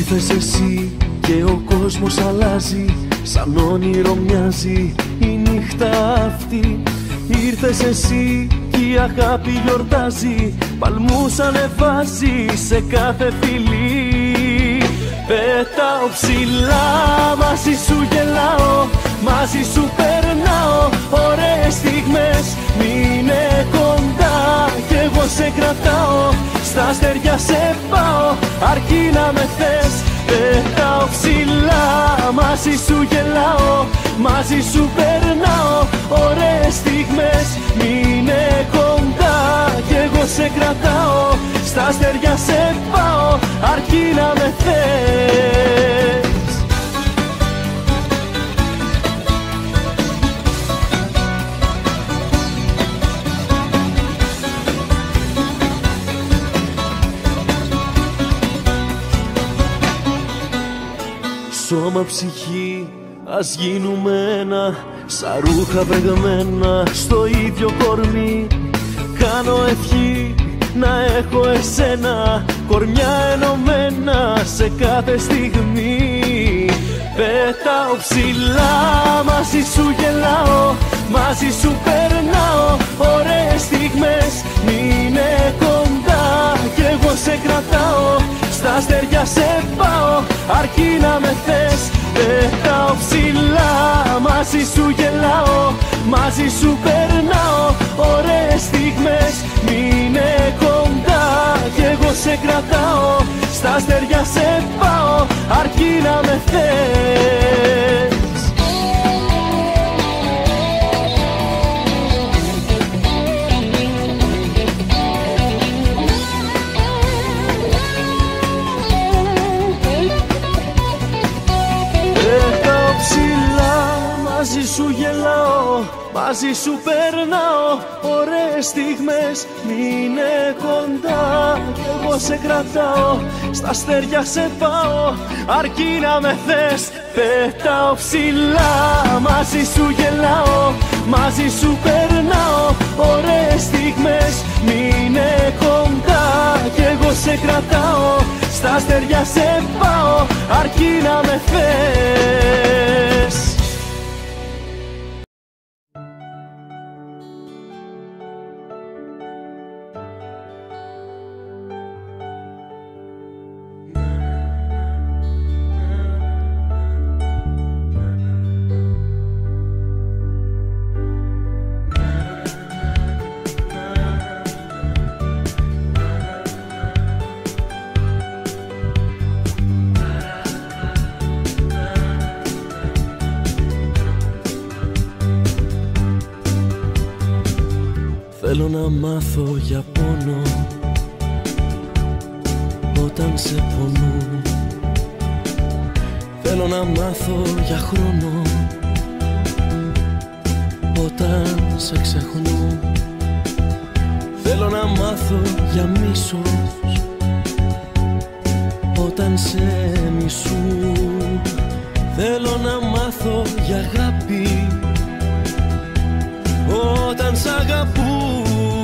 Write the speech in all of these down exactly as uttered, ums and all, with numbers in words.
Ήρθες εσύ και ο κόσμος αλλάζει, σαν όνειρο μοιάζει η νύχτα αυτή. Ήρθες εσύ και η αγάπη γιορτάζει, παλμούς ανεβάζει σε κάθε φιλή. Πετάω ψηλά, μαζί σου γελάω, μαζί σου περνάω ωραίες στιγμές. Μείνε κοντά κι εγώ σε κρατάω, στα αστέρια σε πάω αρκεί να με θες. Πετάω ψηλά, μαζί σου γελάω, μαζί σου περνάω ωραίες στιγμές. Μείνε κοντά κι εγώ σε κρατάω, στα αστέρια σε πάω αρκεί να με θες. Σώμα ψυχή, ας γίνουμε ένα, σαν ρούχα βρεγμένα στο ίδιο κορμί. Κάνω ευχή να έχω εσένα, κορμιά ενωμένα σε κάθε στιγμή. Πετάω ψηλά, μαζί σου γελάω, μαζί σου περνάω ωραίες στιγμές. Μείνε κοντά κι εγώ σε κρατάω, στα αστέρια σε πάω αρκεί να με θες. Πετάω ψηλά, μαζί σου γελάω, μαζί σου περνάω ωραίες στιγμές. Μείνε κοντά κι εγώ σε κρατάω, στα αστέρια σε πάω αρκεί να με θες. Μαζί σου γελάω, μαζί σου περνάω ωραίες στιγμές. Μείνε κοντά κι εγώ σε κρατάω, στα αστέρια σε πάω αρκεί να με θες. Πετάω ψηλά, μαζί σου γελάω, μαζί σου περνάω ωραίες στιγμές. Μείνε κοντά κι εγώ σε κρατάω, στα αστέρια σε πάω αρκεί να με θες. Θέλω να μάθω για πόνο όταν σε πονούν. Θέλω να μάθω για χρόνο όταν σε ξεχνούν. Θέλω να μάθω για μίσος όταν σε μισούν. Θέλω να μάθω για αγάπη όταν σ' αγαπούν.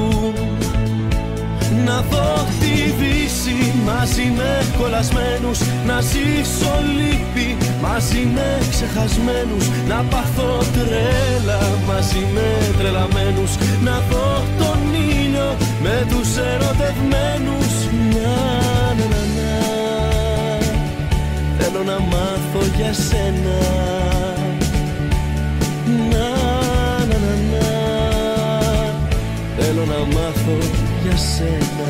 Να δω τη δύση μαζί με κολλασμένους, να ζήσω λύπη μαζί με ξεχασμένους, να πάθω τρέλα μαζί με τρελαμένους, να δω τον ήλιο με τους ερωτευμένους. Να, να, να, να. Θέλω να μάθω για σένα. Να, να, να, να. Θέλω να μάθω για σένα.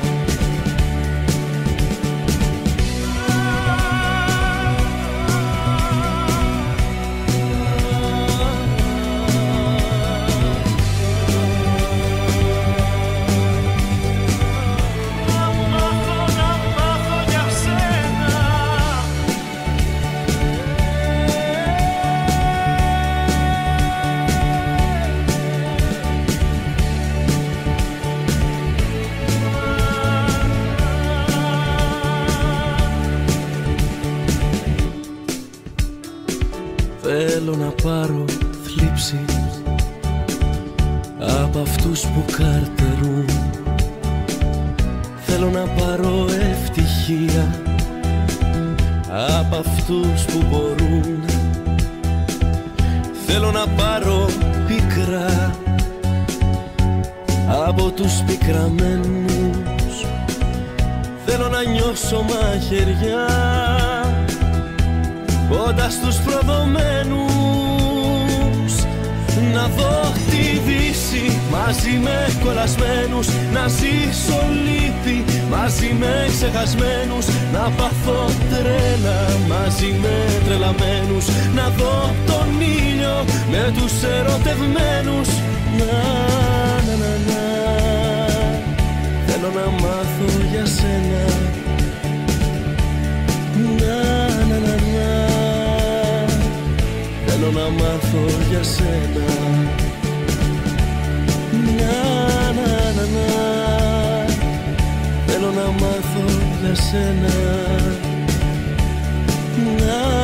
Θέλω να πάρω θλίψη από αυτούς που καρτερούν. Θέλω να πάρω ευτυχία από αυτούς που μπορούν. Θέλω να πάρω πίκρα από τους πικραμένους. Θέλω να νιώσω μαχαιριά κοντά στους προδομένους. Να δω τη δύση μαζί με κολλασμένους. Να ζήσω λύπη μαζί με ξεχασμένους. Να πάθω τρέλα μαζί με τρελαμένους. Να δω τον ήλιο με τους ερωτευμένους. Να, να, να, να. Θέλω να μάθω για σένα. Να, να, να, να. Θέλω να μάθω για σένα. Να, να, να, να. Θέλω να μάθω για σένα. Να,